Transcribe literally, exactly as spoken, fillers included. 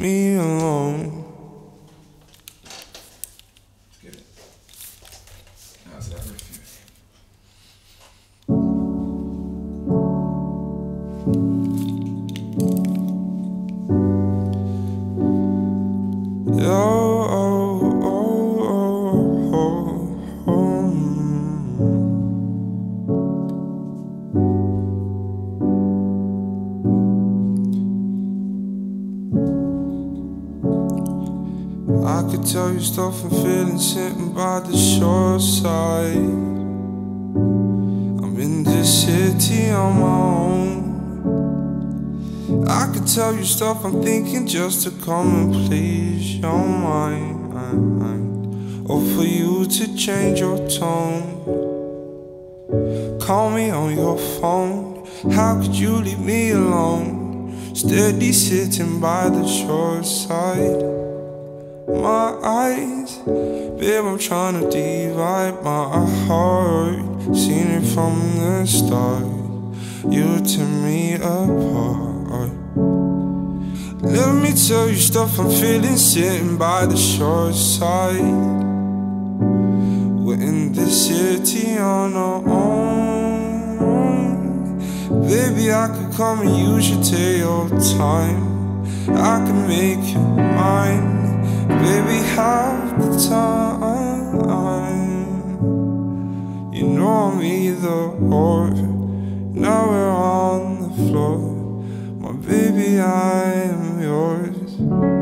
me alone. Get it. How's that for Oh, oh, oh, oh, oh. I could tell you stuff I'm feeling sitting by the shore side. I'm in this city on my own. I could tell you stuff I'm thinking just to come and please your mind, or for you to change your tone. Call me on your phone. How could you leave me alone? Steady sitting by the shore side. My eyes, babe, I'm trying to divide my heart. Seen it from the start. You tear me apart. Let me tell you stuff I'm feeling sitting by the shore side. We're in this city on our own. Baby, I could come and you should take your time. I can make you mine. Baby, half the time. You know I'm either or. Now we're on the floor. My baby, I am yours.